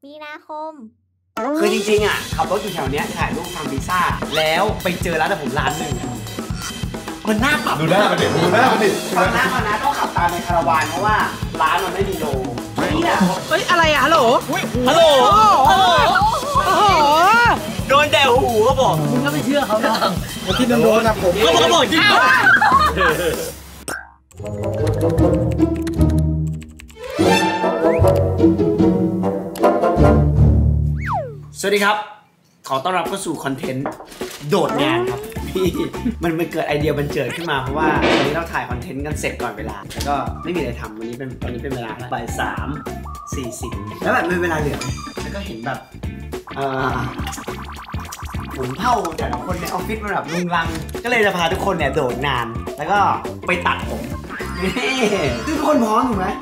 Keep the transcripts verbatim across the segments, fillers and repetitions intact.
มีนาคมคือจริงๆอ่ะขับรถอยู่แถวเนี้ยถ่ายรูปทำพิซซ่าแล้วไปเจอร้านแต่ผมร้านหนึ่งมันน่าปรับดูหน้ามันดิดูหน้ามันดิฟังหน้ามันนะต้องขับตามในคาราวานเพราะว่าร้านมันไม่มีโลเนี่ยเฮ้ยอะไรอะฮัลโหลฮัลโหลฮัลโหลโอ้โหโดนแต่หูเขาบอกมึงก็ไม่เชื่อเขาเนาะที่โดนนะผมเขาบอกเขาบอกจริงสวัสดีครับขอต้อนรับเข้าสู่คอนเทนต์โดดงานครับพี่มันมันเกิดไอเดียบันเจิดขึ้นมาเพราะว่าวันนี้เราถ่ายคอนเทนต์กันเสร็จก่อนเวลาแล้วก็ไม่มีอะไรทำวันนี้เป็นวันนี้เป็นเวลาบ่ายสามสี่สิบแล้วแบบมีเวลาเหลือแล้วก็เห็นแบบเอ่อผมเผ่าแต่ละคนในออฟฟิศมันแบบลุงลังก็เลยจะพาทุกคนเนี่ยโดดงานแล้วก็ไปตัดผมทุกคนพร้อมถูกไหม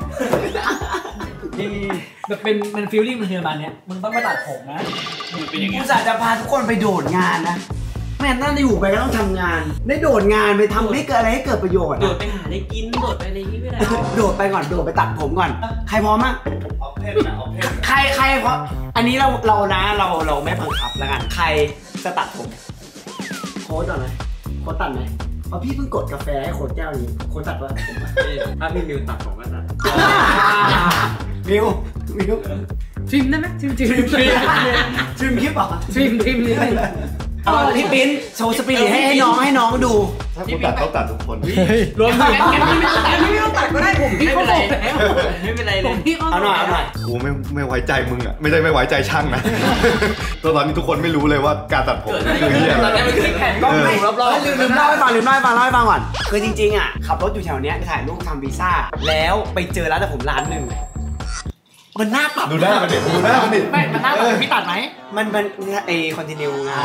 แบบเป็นมันฟีลลิ่งมันเทียบานเนี้ยมึงต้องไปตัดผมนะมันเป็นอย่างงี้กูจะจะพาทุกคนไปโดดงานนะแม่น่าจะอยู่ไปก็ต้องทำงานได้โดดงานไปทำให้เกิดอะไรให้เกิดประโยชน์โดดไปหาอะไรกินโดดไปอะไรที่ไม่ได้โดดไปก่อนโดดไปตัดผมก่อนใครพร้อมมั้งออฟเพนนะออฟเพนใครใครพร้อมอันนี้เราเรานะเราเราไม่บังคับแล้วกันใครจะตัดผมโค้ดก่อนไหมโค้ดตัดไหมเพราะพี่เพิ่งกดกาแฟให้โค้ดแก้วนี้โค้ดตัดว่าผมถ้าพี่มิวตัดผมก็ตัดมิวมิวทริมได้ไหมทริมทริมทริมทริมคลิปเหรอทริมทริมนี่พี่ปิ้นโชว์สปิริตให้น้องให้น้องดูถ้าผมตัดต้องตัดทุกคนรวมกันกันพี่ไม่ต้องตัดพี่ไม่ต้องตัดก็ได้ผมพี่เขาบอกไม่เป็นไรเลยเอาหน่อยเอาหน่อยกูไม่ไม่ไว้ใจมึงอ่ะไม่ใช่ไม่ไว้ใจช่างนะตอนนี้ทุกคนไม่รู้เลยว่าการตัดผมคือเหี้ยตอนนี้มันคือแข่งก็ไม่รอบๆลืมลืมเล่าให้ฟังลืมเล่าให้ฟังเล่าให้ฟังก่อนคือจริงๆอ่ะขับรถอยู่แถวเนี้ยถ่ายรูปทำพิซซ่าแล้วไปเจอร้านแต่ผมร้านหนึ่งมันน่าปรับดูหน้ามันดิดูหน้ามันดิไม่มันน่าปรับพี่ตัดไหมมันมันไอคอนติเนียงาน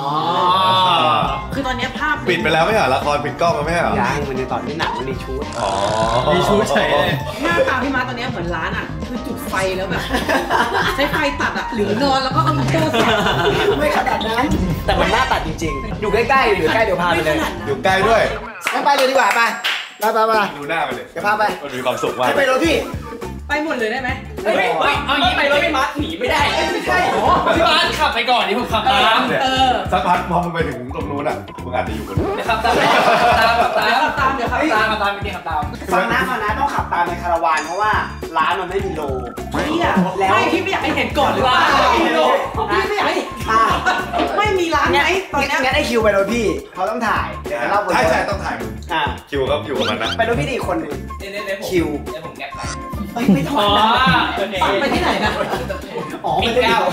คือตอนนี้ภาพปิดไปแล้วไม่เหรอละครปิดกล้องแล้วไม่เหรอยังมันในตอนที่หนังมันมีชุดอ๋อมีชุดใช่เลยหน้าตาพี่มาตอนนี้เหมือนร้านอ่ะคือจุดไฟแล้วแบบใช้ไฟตัดอ่ะหรือนอนแล้วก็เอามิเตอร์ตัดไม่ขนาดนั้นแต่มันน่าตัดจริงๆอยู่ใกล้ๆอยู่ใกล้เดี๋ยวพาไปเลยอยู่ใกล้ด้วยงั้นไปเลยดีกว่าไปไปไปไปดูหน้าไปเลยเดี๋ยวพาไปมันมีความสุขมากไปเลยพี่ไปหมดเลยได้ไหมเฮ้ยเอางี้ไปรถพี่มาร์คหนีไม่ได้ไม่ใช่พี่มาร์คขับไปก่อนนี่ผมขับตามเออสักพักพอมึงไปถึงตรงนู้นอ่ะมึงอาจจะอยู่บนนู้นเดี๋ยวขับตามตามขับตามเดี๋ยวขับตามขับตามจริงขับตามฟังนะฟังนะต้องขับตามในคาราวานเพราะว่าร้านมันไม่มีโลพี่อะแล้วพี่ไม่อยากให้เห็นก่อนหรือว่าไม่มีโลพี่ไม่อยากให้ไม่มีร้านไหนตอนนี้งั้นไอคิวไปรถพี่เขาต้องถ่ายเดี๋ยวเล่าบนรถใช่ใช่ต้องถ่ายมึงอ่าคิวก็อยู่กับมันนะไปรถพี่อีกคนหนึ่งคิวแล้วผมแกะไปเฮ้ยไม่ต้องไปที่ไหนนะอ๋อไปที่แล้ว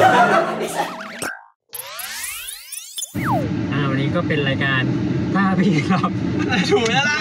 อ่าวันนี้ก็เป็นรายการท่าพี่ครับถูกแล้วล่ะ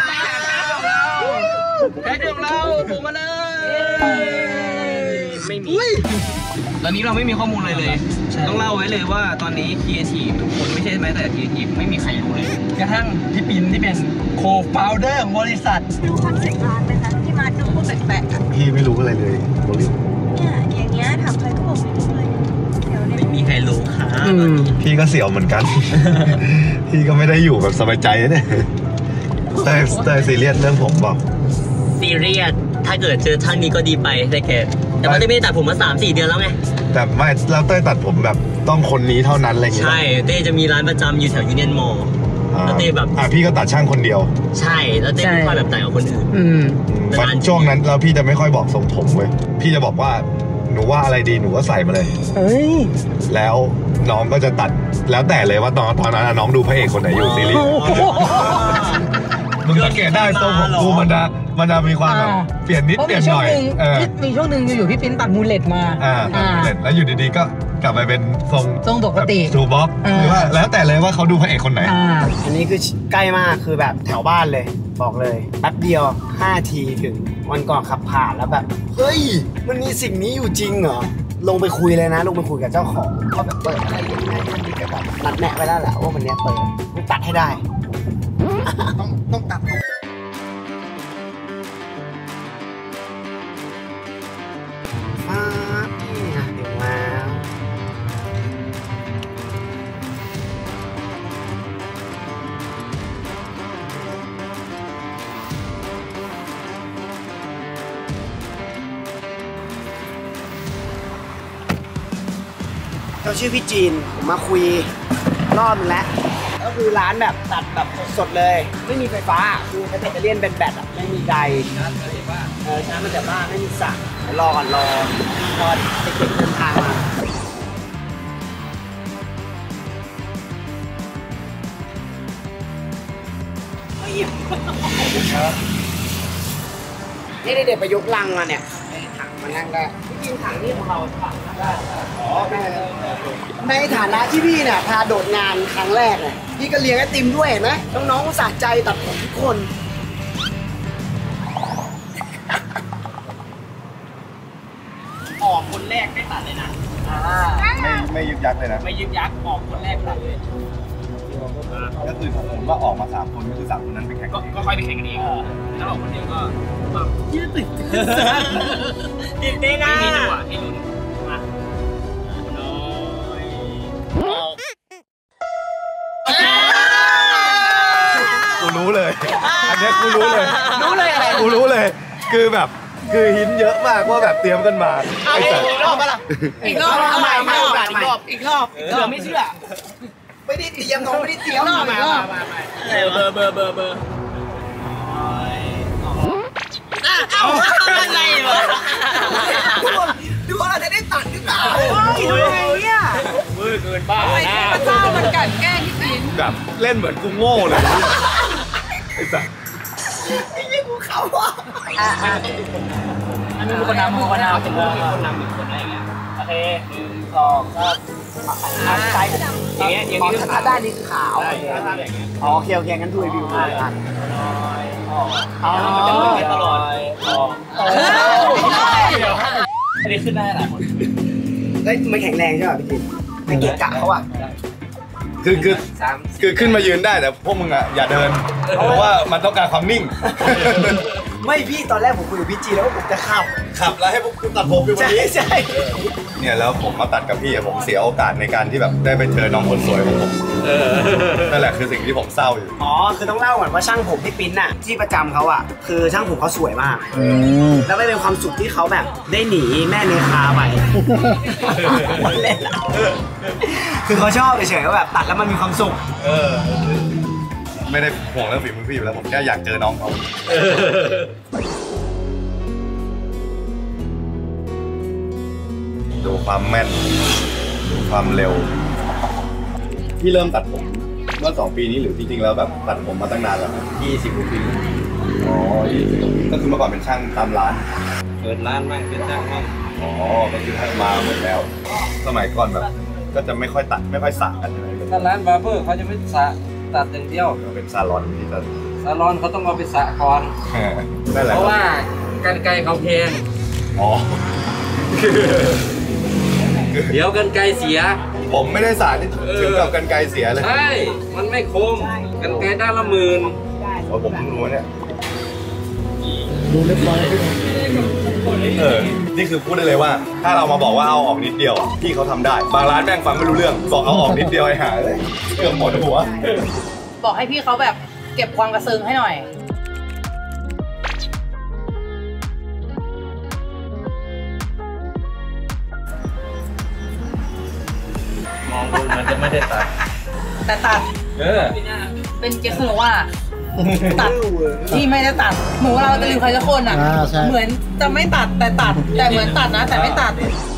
แพ็คของเราถูกมาเลยไม่มีตอนนี้เราไม่มีข้อมูลอะไรเลยต้องเล่าไว้เลยว่าตอนนี้ Creative ทุกคนไม่ใช่แม้แต่ Creative ไม่มีใครรู้เลยกระทั่งพี่ปิ่นที่เป็น Co-founder ของบริษัทดูคอนเซ็ปต์ร้านไหมคะที่มาจะพูดแปลกๆพี่ไม่รู้อะไรเลยโรลิเนี่ยอย่างเงี้ยถามใครก็บอกไม่รู้เลยไม่มีใครรู้ค่ะพี่ก็เสียวเหมือนกันพี่ก็ไม่ได้อยู่แบบสบายใจเนี่ยแต่แต่ซีเรียสเรื่องผมบอกซีเรียสถ้าเกิดเจอท่านนี้ก็ดีไปได้แค่แต่ว่าเต้ไม่ได้ตัดผมมาสามสี่เดือนแล้วไงแต่ไม่แล้วเต้ตัดผมแบบต้องคนนี้เท่านั้นอะไรเงี้ยใช่เต้จะมีร้านประจำอยู่แถวยูเนียนมอลล์แล้วเต้แบบอ่ะพี่ก็ตัดช่างคนเดียวใช่แล้วเต้ไม่ค่อยแบบแต่งกับคนอื่นวันช่วงนั้นแล้วพี่จะไม่ค่อยบอกทรงผมเว้ยพี่จะบอกว่าหนูว่าอะไรดีหนูก็ใส่มาเลยเฮ้ยแล้วน้องก็จะตัดแล้วแต่เลยว่าตอนตอนนั้นน้องดูพระเอกคนไหนอยู่ซีรีส์มึงสังเกตได้ทรงผมกูมันจะมันจะมีความแบบเปลี่ยนนิดเปลี่ยนหน่อยมีช่วงหนึ่งอยู่พี่ปิ้นตัดมูเลตมาอ่าตัดมูเลตแล้วอยู่ดีๆก็กลับไปเป็นทรงทรงปกติทูบ็อกหรือว่าแล้วแต่เลยว่าเขาดูพระเอกคนไหนอันนี้คือใกล้มากคือแบบแถวบ้านเลยบอกเลยแป๊บเดียวห้าทีถึงวันก่อนขับผ่านแล้วแบบเฮ้ยมันมีสิ่งนี้อยู่จริงเหรอลงไปคุยเลยนะลงไปคุยกับเจ้าของเขาแบบเปิดอะไรยังไงก็แบบนัดแนะไปแล้วแหละว่าวันนี้เปิดต้องตัดให้ได้ต้องต้องตัดฟ้าเนี่ยเดี๋ยวมาเขาชื่อพี่จีนผมมาคุยรอบนึงแล้วก็คือร้านแบบตัดแบบสดๆเลยไม่มีไฟฟ้าคือแบตเตอรี่เป็นแบตอะไม่มีไดเออช้ามันแต่บ้านไม่มีสระรอก่อนรอรอเด็กๆเดินทางมานี่เด็กๆไปยกลังมาเนี่ยถังมานั่งได้จริงๆถังนี่ของเราถังได้อ๋อในฐานะที่พี่เนี่ยพาโดดงานครั้งแรกเนี่ยพี่ก็เลี้ยงไอติมด้วยเห็นไหมน้องๆสะใจตัดผมทุกคนออกคนแรกไม่ตัดเลยนะไม่ไม่ยึกยักเลยนะไม่ยึกยักออกคนแรกตัดเลยก็คือผมว่าออกมาสามคนก็คือสามคนนั้นไปแข่งก็ค่อยไปแข่งกันเองถ้าออกคนเดียวก็ยืดติดติดได้นะไม่มีจังหวะให้ลุ้นมาน้อยกูรู้เลยอันนี้กูรู้เลยรู้เลยอะไรกูรู้เลยคือแบบคือหินเยอะมากว่าแบบเตรียมกันมาอีกรอบปะล่ะอีกรอบทำไมไม่โอกาสอีกรอบอีกรอบเออไม่เชื่อไม่ได้เตรียมน้องไม่ได้เตรียมมามามาเบอร์เบอร์เบอร์เบอร์เอาอะไรวะดูว่าเราจะได้ตัดหรือเปล่าดูไงเนี่ยมือเกินบ้าไอ้พระเจ้ามันกัดแกล้งพี่ปิ่นแบบเล่นเหมือนกูโง่เลยไอ้สัสไอ้ยี่กูเขาอ่ะอันนี้คนนำคนนำเป็นคนนำอีกคนอะไรเงี้ยโอเคหนึ่งสองสามซ้ายอย่างเงี้ยอย่างนี้ถ้าด้านนี้คือขาวอ๋อโอเคโอเคงั้นดูวิวมาอ่ะอ๋อมันจะขึ้นตลอดอ๋ออันนี้ขึ้นได้หลายคนเฮ้ยมันแข็งแรงใช่ป่ะพี่จิ๋มไอ้เกะกะเขาอ่ะคือคือคือขึ้นมายืนได้แต่พวกมึงอ่ะอย่าเดินเพราะว่ามันต้องการความนิ่งไม่พี่ตอนแรกผมคุยกับพี่จีแล้วว่าผมจะขับขับแล้วให้พวกคุณตัดผมอยู่วันนี้ใช่เนี่ยแล้วผมมาตัดกับพี่ผมเสียโอกาสในการที่แบบได้ไปเจอน้องคนสวยของผมนั่นแหละคือสิ่งที่ผมเศร้าอยู่อ๋อคือต้องเล่าก่อนว่าช่างผมที่ปิ้นน่ะที่ประจำเขาอ่ะคือช่างผมเขาสวยมากแล้วไม่เป็นความสุขที่เขาแบบได้หนีแม่เนคาไปเล่นละคือเขาชอบเฉยๆว่าแบบตัดแล้วมันมีความสุขเออไม่ได้ห่วงเรื่องฝีมือพี่แล้วผมแค่อยากเจอน้องเขาดูความแม่นดูความเร็วพี่เริ่มตัดผมเมื่อสองปีนี้หรือจริงๆแล้วแบบตัดผมมาตั้งนานแล้วยี่สิบกว่าปีอ๋อยี่สิบก็คือเมื่อก่อนเป็นช่างตามร้านเปิดร้านมั่งเป็นช่างมั่งอ๋อก็คือให้มาหมดแล้วสมัยก่อนแบบก็จะไม่ค่อยตัดไม่ค่อยสระกันอะไรถ้าร้านบาร์เบอร์เขาจะไม่สระตัดอย่างเดียวเป็นซาลอนที่จะซาลอนเขาต้องเอาไปสระก่อนเพราะว่ากรรไกรเขาแพงอ๋อเดี๋ยวกรรไกรเสียผมไม่ได้สระที่ถึงกับกรรไกรเสียเลยใช่มันไม่คมกรรไกรด้านละหมื่นผมเพิ่งรู้เนี่ยดูเรียบร้อยเออนี่คือพูดได้เลยว่าถ้าเรามาบอกว่าเอาออกนิดเดียวพี่เขาทำได้บางร้านแม่งฟังไม่รู้เรื่องบอกเอาออกนิดเดียวไอ้ห่าเลยเกือบหมดหัวบอกให้พี่เขาแบบเก็บความกระเซิงให้หน่อยมองดูมันจะไม่ได้ตัดแต่ตัดเออเป็นเกสโนว่าตัดที่ไม่ได้ตัดเหมือนเราจะลืมใครสักคนอ่ะเหมือนจะไม่ตัดแต่ตัดแต่เหมือนตัดนะแต่ไม่ตัด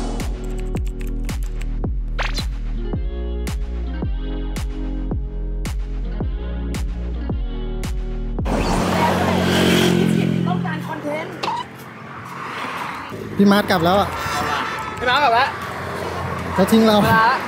ต้องการคอนเทนต์พี่มาร์ทกลับแล้วอ่ะพี่มาร์ทกลับแล้วเขาทิ้งเรา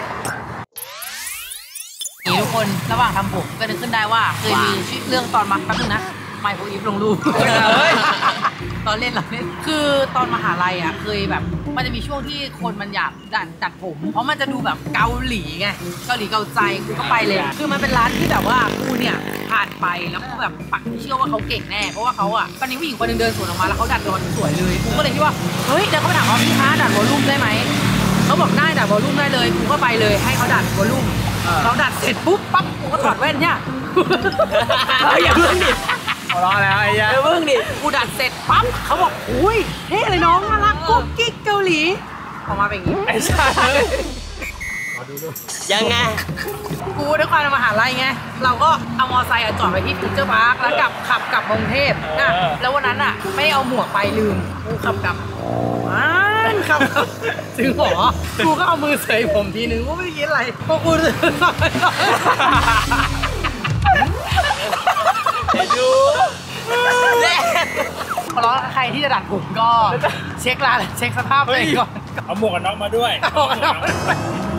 นี่ทุกคนระหว่างทำผมก็นึกขึ้นได้ว่าเคยมีเรื่องตอนมาแป๊บนึงนะไมโครอีฟลงรูปตอนเล่นเราเล่นคือตอนมหาลัยอ่ะเคยแบบมันจะมีช่วงที่คนมันอยากดัดตัดผมเพราะมันจะดูแบบเกาหลีไงเกาหลีเกาใจกูก็ไปเลยคือมันเป็นร้านที่แบบว่ากูเนี่ยผ่านไปแล้วกูแบบปักเชื่อว่าเขาเก่งแน่เพราะว่าเขาอ่ะตอนนี้ผู้หญิงคนนึงเดินสวนออกมาแล้วเขาดัดรอนสวยเลยกูก็เลยคิดว่าเฮ้ยเดี๋ยวเขาไปถามว่าพี่คะดัดวอลลุ่มได้ไหมเขาบอกได้ดัดวอลลุ่มได้เลยกูก็ไปเลยให้เขาดัดวอลลุ่มเราดัดเสร็จปุ๊บปั๊บกูก็ถอดแว่นเนี่ยอย่าเพิ่งดิหัวเราะแล้วไอ้ยาอย่าเพิ่งดิกูดัดเสร็จปั๊บเขาบอกอุ้ยเท่เลยน้องน่ารักกุ๊กกิ๊กเกาหลีออกมาเป็นอย่างนี้ไอ้ชายังไงกูด้วยความมหาลัยไงเราก็เอามอไซค์จอดไปที่ฟิวเจอร์พาร์คแล้วกลับขับกลับกรุงเทพนะแล้ววันนั้นอ่ะไม่ได้เอาหมวกไปลืมกูขับกลับอ้าวขับถึงหอกูก็เอามือเสยผมทีนึงกูไม่ได้คิดอะไรพอกูเดูเล่ขอร้องใครที่จะดัดผมก็เช็คร้านเช็คสภาพตัวเองก่อนเอาหมวกกันน็อกมาด้วยเอาหมวกกันน็อกมาด้วย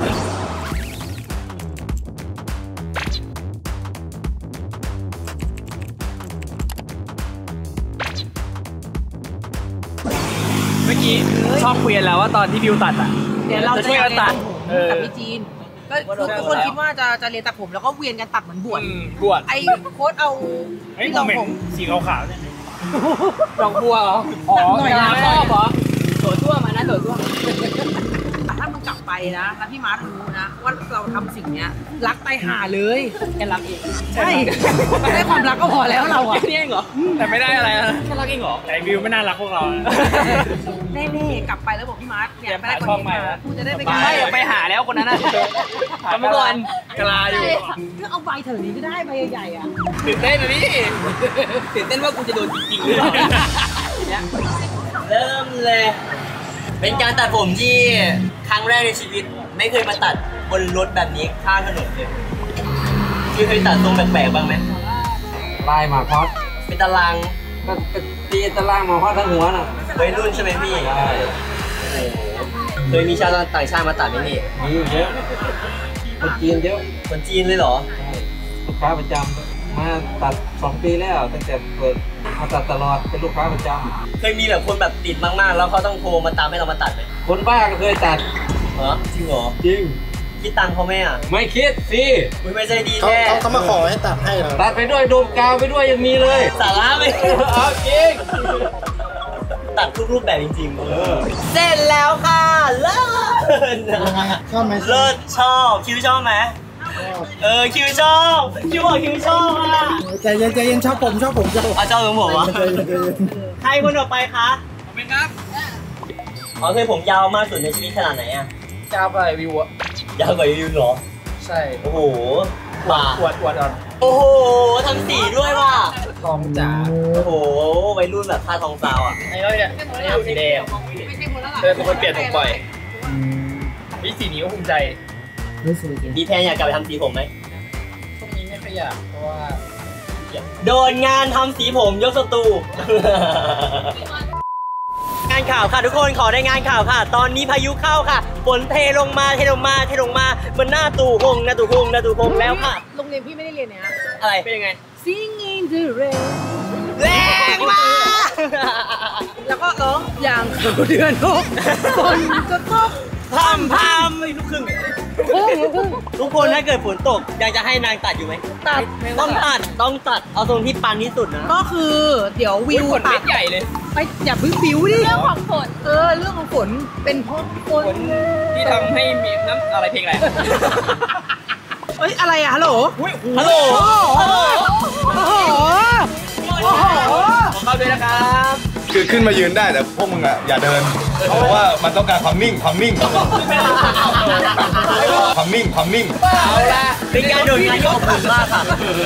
เมื่อกี้ชอบคุยกันแล้วว่าตอนที่บิวตัดอ่ะเดี๋ยวเราจะช่วยกันตัดกับพี่จีนก็ทุกคนคิดว่าจะจะเรียนตัดผมแล้วก็เวียนกันตัดเหมือนบวชบวชไอ้โค้ดเอาที่รองผมสีขาวๆเนี่ยดอกบัวเหรออ๋อหน่อยนะชอบเหรอโถทั่วมานะโถทั่วถ้ามึงกลับไปนะแล้วพี่มาร์ทรู้นะว่าเราทำสิ่งเนี้ยรักไปหาเลยแค่รักเองใช่ได้ความรักก็พอแล้วเราอะแค่นี้เองเหรอแต่ไม่ได้อะไรนะแค่รักเองเหรอแต่วิวไม่น่ารักพวกเราแน่ๆกลับไปแล้วบอกพี่มาร์ทเนี่ยไปได้คนนี้มากูจะได้ไปไม่ไปหาแล้วคนนั้นน่ะทำไมก่อนกลาอยู่ก็เอาใบเถอะนี้ก็ได้ใบใหญ่ๆอ่ะตื่นเต้นนะนี่ตื่นเต้นว่ากูจะโดนจริงๆหรือเปล่าเริ่มเลยเป็นการตัดผมที่ครั้งแรกในชีวิตไม่เคยมาตัดบนรถแบบนี้ข้างถนนเลยคือเคยตัดทรงแปลกๆบ้างไหมไล่มาพอดเป็นตารางก็ตีตารางมาพอดทั้งหัวน่ะวัยรุ่นใช่ไหมพี่ใช่เคยมีชาวต่างชาติมาตัดไหมพี่มีเยอะคนจีนเยอะคนจีนเลยเหรอลูกค้าประจำมาตัดสองปีแล้วตั้งแต่เปิดมาตัดตลอดเป็นลูกค้าประจำเคยมีแบบคนแบบติดมากๆแล้วเขาต้องโทรมาตามให้เรามาตัดไหมคนบ้าก็เคยตัดเหรอจริงเหรอจริงคิดตังค์เขาไหมอ่ะไม่คิดสิไม่ใจดีแท้เขาเขามาขอให้ตัดให้ตัดไปด้วยดมกาวไปด้วยยังมีเลยสาระไหมเอาจริงตัดทุกรูปแบบจริงๆเสร็จแล้วค่ะเลิศชอบไหมเลิศชอบคิวชอบไหมเออคิวชอบคิวบอกคิวชอบอ่ะใจเย็นใจเย็นชอบผมชอบผมชอบอ๋อชอบผมผมวะใครคนต่อไปคะผมเป็นครับอ๋อเคยผมยาวมากสุดในชีวิตขนาดไหนอ่ะยาวกว่าวิวอะยาวกว่าวิวเหรอใช่โอ้โหปวดปวดปวดอ่อนโอ้โหทำสีด้วยว่ะทองจ๋าโอ้โหวัยรุ่นแบบท่าทองซาวอ่ะไอ้เนี่ยไอ้สีแดงเออเป็นคนเปลี่ยนผมบ่อยวิสีนี้ก็ภูมิใจดีแพนอยากกลับไปทำสีผมไหมช่วงนี้ไม่ค่อยอยากเพราะว่าโดนงานทำสีผมยกสตูงานข่าวค่ะทุกคนขอได้งานข่าวค่ะตอนนี้พายุเข้าค่ะฝนเทลงมาเทลงมาเทลงมาเหมือนหน้าตู่หงหน้าตู่หงหน้าตู่หงแล้วค่ะโรงเรียนพี่ไม่ได้เรียนเนี่ยอะไรเป็นยังไง Singing the rain แรงมากแล้วก็ร้องอย่างเขาเดือนหกฝนจะตกพามพามลูกครึ่งทุกคนถ้าเกิดฝนตกอยากจะให้นางตัดอยู่ไหมตัดต้องตัดต้องตัดเอาตรงที่ปังที่สุดนะก็คือเดี๋ยววิวตัดใหญ่เลยไปอย่าพึ่งบิวดิเรื่องของฝนเออเรื่องของฝนเป็นเพราะฝนที่ทำให้มีน้ำอะไรเพลงอะไรเอ้ยอะไรอะฮัลโหลฮัลโหลโอ้โหโอ้โหโอ้โหขอเข้าด้วยนะครับคือขึ้นมายืนได้แต่พวกมึงอ่ะอย่าเดินเพราะว่ามันต้องการความนิ่งความนิ่งความนิ่งความนิ่งเอาละเป็นการโดนงานที่อบอุ่นมากค่ะ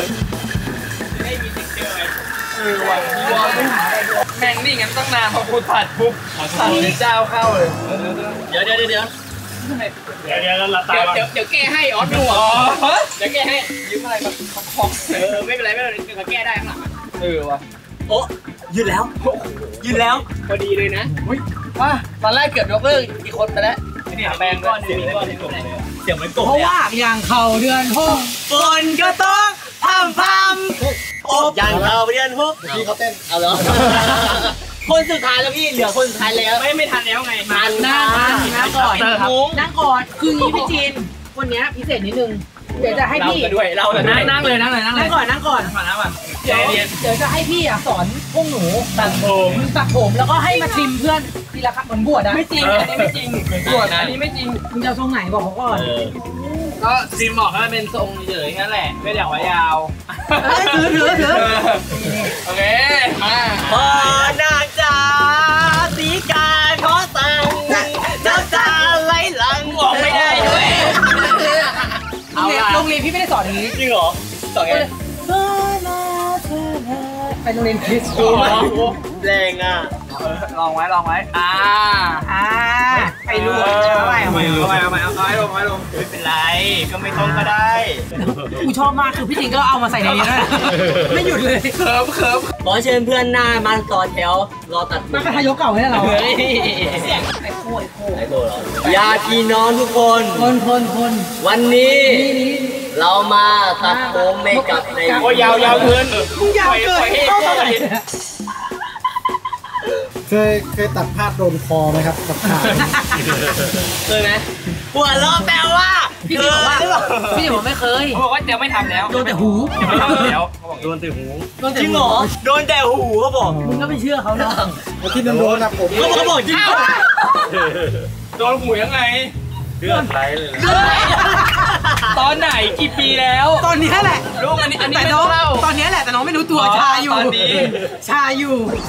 แม่งนี่งั้นต้องนานพอกูตัดปุ๊บตัดเจ้าเข้าเลยเดี๋ยวเดี๋ยวเดี๋ยวเดี๋ยวเดี๋ยวเดี๋ยวเราตาเดี๋ยวเดี๋ยวแก้ให้ออสดูอ๋อเดี๋ยวแก้ให้ยืมอะไรมาคอกเออไม่เป็นไรไม่เป็นไรเดี๋ยวแก้ได้ข้างหลังเออวะโอ้ยืนแล้วยืนแล้วพอดีเลยนะว่าตอนแรกเกือบยกเลิกอีกคนไปแล้วนี่แปลงก้อนเสียงก้อนที่กบเลยเสียงเหมือนกบเพราะว่าอย่างเขาเดือนหกฝนก็ต้องพามพามอย่างเขาเดือนหกพี่เขาเต้นเอาเหรอคนสุดท้ายแล้วพี่เหลือคนสุดท้ายแล้วไม่ไม่ทันแล้วไงมันนั่งนั่งก่อนนั่งก่อนคืองี้พี่จีนวันนี้พิเศษนิดนึงเดี๋ยวจะให้พี่ด้วยเราเลยนั่งนั่งเลยนั่งเลยนั่งเลยนั่งก่อนนั่งก่อนก่อนนะก่อนเดี๋ยวเดี๋ยวจะให้พี่อ่ะสอนพวกหนูตัดผมตัดผมแล้วก็ให้มาชิมเพื่อนทีละครับเหมือนบวชอ่ะไม่จริงอันนี้ไม่จริงบวชอันนี้ไม่จริงมึงจะทรงไหนบอกเขาก่อนก็ซิมบอกว่าเป็นทรงเฉยๆนั่นแหละไม่อยากว่ายาวถือถือถือโอเคมาพอนางจ๋าสีกาขอสั่งน้ำตาไหลหลังบอกไม่ได้ด้วยไม่ได้สอนอย่างนี้จริงเหรอสอนไงไปโรงเรียนคริสต์โอ้โหแรงอ่ะลองไว้ลองไว้อ่าอ่าไปรู้เอาไปเอาไปเอาไปเอาไปเอาไปลงไว้ลงไม่เป็นไรก็ไม่ต้องก็ได้กูชอบมากคือพี่จริงก็เอามาใส่ในนี้ด้วยไม่หยุดเลยเคิร์ฟเคิร์ฟขอเชิญเพื่อนหน้ามาต่อแถวรอตัดมากระทายกเก่าให้เราเฮ้ยไอ้โค้ยโค้ยไอ้โบเหรอญาติพี่น้องทุกคนคนคนคนวันนี้เรามาตัดผมเมคอัพในโอ้ยาวยาวเกินมึงยาวเกินเข้าเท่าไหร่เคยเคยตัดภาพโดนคอไหมครับกับขาเคยไหมหัวเราะแปลว่าพี่บอกว่าพี่บอกไม่เคยเขาบอกว่าจะไม่ทำแล้วโดนแต่หูจะไม่ทำแล้วเขาบอกโดนแต่หูโดนแต่จริงเหรอโดนแต่หูเขาบอกมึงก็ไม่เชื่อเขาเนาะที่โดนโดนนะผมเขาบอกเขาบอกจริงโดนหูยังไงเลือดไหลเลยตอนไหนกี่ปีแล้วตอนนี้แหละลูกอันนี้อันนี้แต่ไม่น้ต้ออง งเล่าตอนนี้แหละแต่น้องไม่รู้ตัวชาอยู่ตอนนี้ชาอยู่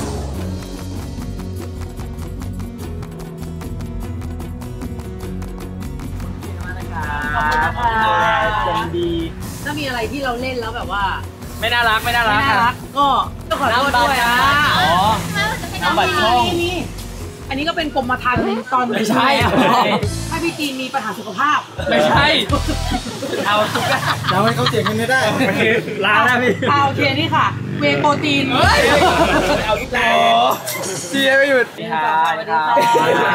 จงดีถ้ามีอะไรที่เราเล่นแล้วแบบว่าไม่น่ารักไม่น่าไม่รักน่ารักก็ต้องขอโทษด้วยอ่ะอ๋อน้ำบัตรช่องนี่นี่อันนี้ก็เป็นกรมธรรม์ตอนไม่ใช่อ่ะถ้าพี่จีนมีปัญหาสุขภาพไม่ใช่ เอาทุกอย่างเราให้เขาเสียงกันไม่ได้ลาแล้วพี่เอาโอเคนี่ค่ะ เวย์โปรตีนเอาทุกอย่างเชียร์ไม่หยุดสวัสดีค่ะ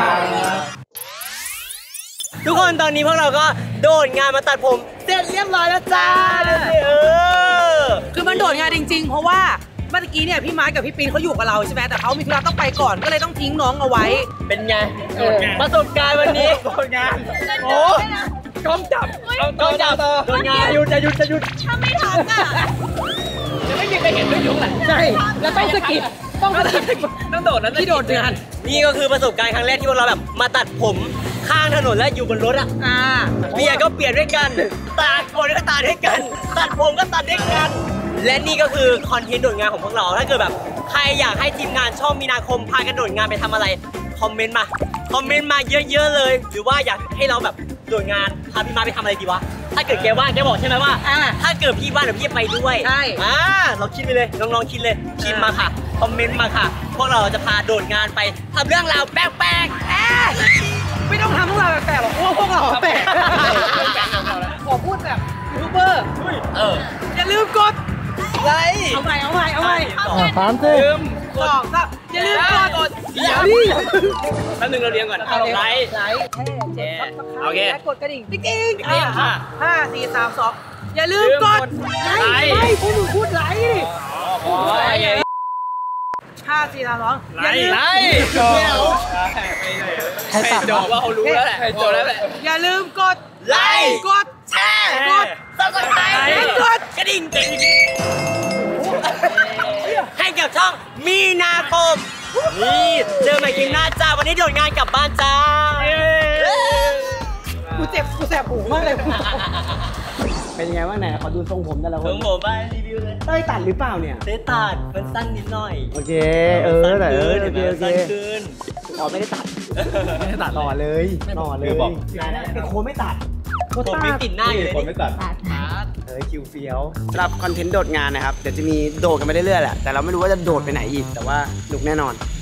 ทุกคนตอนนี้พวกเราก็โดดงานมาตัดผมเสร็จเรียบร้อยแล้วจ้าเออคือมันโดดงานจริงๆ เพราะว่าเมื่อกี้เนี่ยพี่มาร์คกับพี่ปีนเขาอยู่กับเราใช่ไหมแต่เขามีธุระต้องไปก่อนก็เลยต้องทิ้งน้องเอาไว้เป็นไงประสบการณ์วันนี้โดดงานโอ้กล้องจับกล้องจับโดดงานหยุดจะหยุดจะหยุดถ้าไม่ทำอ่ะจะไม่มีใครเห็นด้วยยุงแหละใช่แล้วต้องสกิดต้องสกิดต้องโดดนั้นที่โดดงานนี่ก็คือประสบการณ์ครั้งแรกที่พวกเราแบบมาตัดผมข้างถนนและอยู่บนรถอ่ะอ่าเบียร์ก็เปลี่ยนด้วยกันตากคนก็ตากด้วยกัน ตัดผมก็ตัดด้วยกัน และนี่ก็คือคอนเทนต์โดดงานของพวกเราถ้าเกิดแบบใครอยากให้ทีมงานช่องมีนาคมพากันโดดงานไปทำอะไรคอมเมนต์มาคอมเมนต์มาเยอะๆเลย หรือว่าอยากให้เราแบบโดดงานพาพี่มาไปทำอะไรดีวะถ้าเกิดแกว่างแกบอกใช่ไหมว่าอ่าถ้าเกิดพี่ว่างเดี๋ยวพี่จะไปด้วยใช่อ่าเราคิดไปเลยน้องๆคิดเลยคิดมาค่ะคอมเมนต์มาค่ะ พวกเราจะพาโดดงานไปทำเรื่องราวแปลกๆเอ๊ะไม่ต้องทำพวกเราแปลกๆหรอกเพราะว่าพวกเราแปลกขอพูดแบบยูทูบเบอร์เอออย่าลืมกดไรเอาใหม่เอาใหม่เอาใหม่สามสิลืมสองสามอย่าลืมกดเดี๋ยวแป๊บนึงเราเรียงก่อนเอาไลค์ไลค์แชร์โอเคและกดกระดิ่งติ๊งติ๊งติ๊งค่ะห้าสี่สามสองอย่าลืมกดไลค์ไม่พวกหนูพูดไลค์ดิโอ้ยห้าสี่สามสองไลค์ไลค์โจให้โจว่าเขารู้แล้วแหละให้โจแล้วแหละอย่าลืมกดไลค์กดแชร์กดซับสไครต์และกดกระดิ่งติ๊งให้กับช่องมีนาคมนี่เจอใหม่กินหน้าจ้าวันนี้โดดงานกลับบ้านจ้ากูเจ็บกูแสบหูมากเลยเป็นยังไงบ้างไหนขอดูทรงผมแต่ละคถึนงผมไปรีวิวเลยเต้ยตัดหรือเปล่าเนี่ยเตตัดมันสั้นนิดหน่อยโอเคเออแต่เออโอเคโอเคสั้นขึ้นอ๋อไม่ได้ตัดไม่ได้ตัดต่อเลยต่อเลยไอ้โคไม่ตัดโคผมตัมีดติดหน้าอยู่เลยนี่เออคิวเฟี้ยวสำหรับคอนเทนต์โดดงานนะครับ เดี๋ยวจะมีโดดกันไปเรื่อยๆแหละ แต่เราไม่รู้ว่าจะโดดไปไหนอีก แต่ว่าสนุกแน่นอน